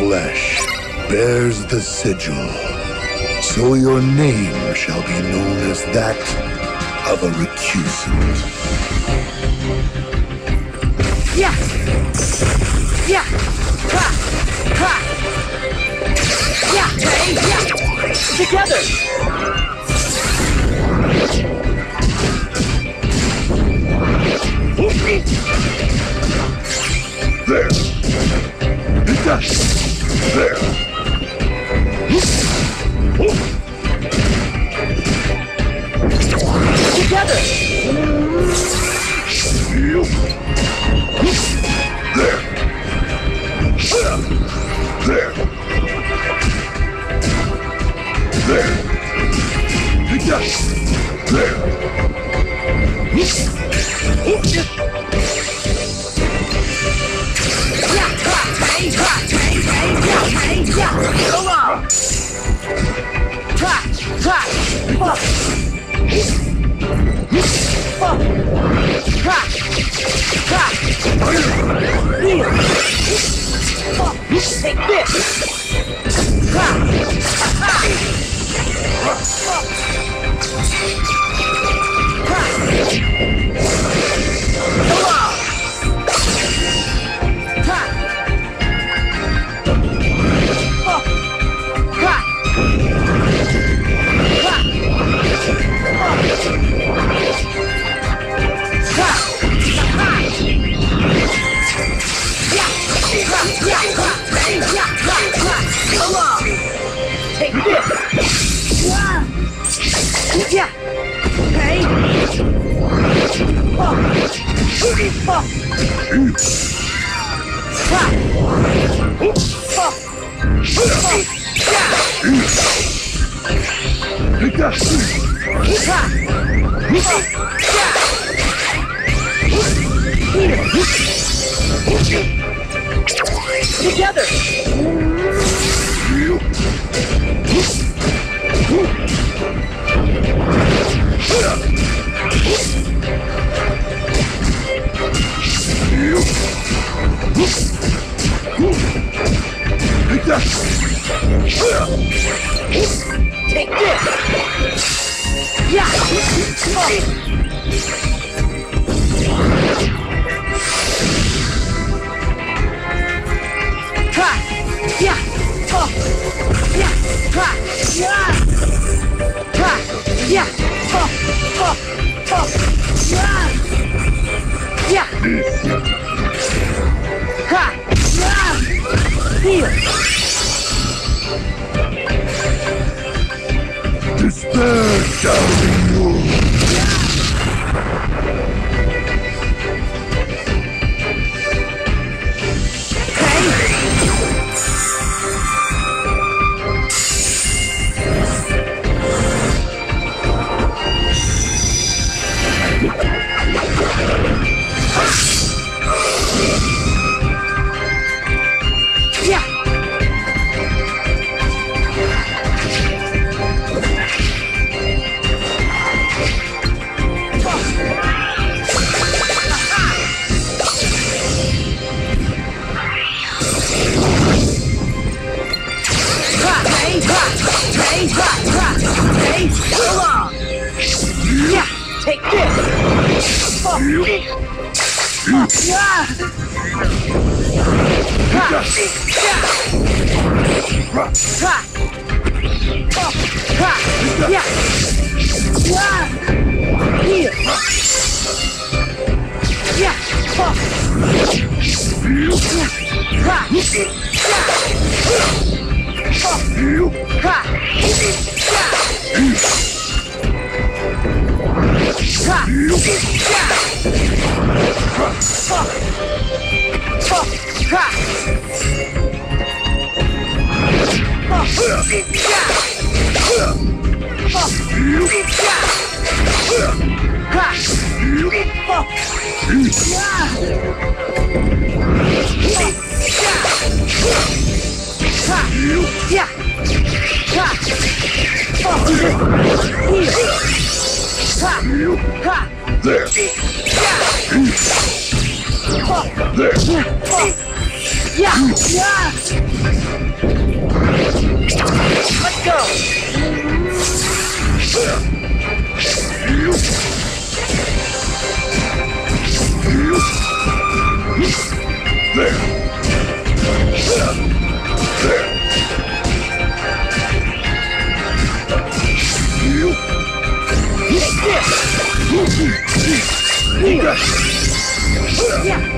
flesh bears the sigil, so your name shall be known as that of a recusant. Yeah! Yeah! Ha! Ha! Yeah! Hey! Yeah! Together! There! There! Together! There! There! There! There! Go on! Ha! Ha! Fuck! Fuck! Ha! Ha! Here! Fuck! Take this! Ha! Ha! Fuck! Ha! Go on! Ha! Fuck! Ha! Ha! Come on! Take this! Yeah! Hey! Oh! Oh! Ha! Oh! Together! Take this! Yeah! Ha! Yeah! Oh! Yeah! Ha! Yeah! Ha! Yeah! Oh! Oh! Oh! Yeah! Yeah! Ha! Yeah! Here! Despair shall be yours. Take this! Oh. Yeah. Ha. Ha. Ha. Oh. Ha. Yeah. Yeah. Here. Yeah. Oh. Ha. Yeah. Oh. Ha. Yeah. Ha! Yeah! Fuck! Fuck! Ha! Fuck! Yeah! Fuck! Yeah! Ha! Fuck! Yeah! Ha! Yeah! Ha! Fuck! Here! Ha! Ha! There! Yeah! There! Fuck! Yeah! Yeah! Let's go! Yeah!